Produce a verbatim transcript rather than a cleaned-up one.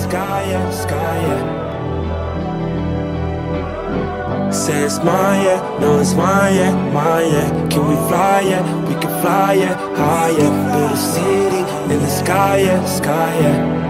sky, yeah, sky, yeah. Say it's mine, yeah, no it's mine, yeah, mine, yeah. Can we fly, yeah, we can fly, yeah, higher. Build a city in the sky, yeah, sky, yeah.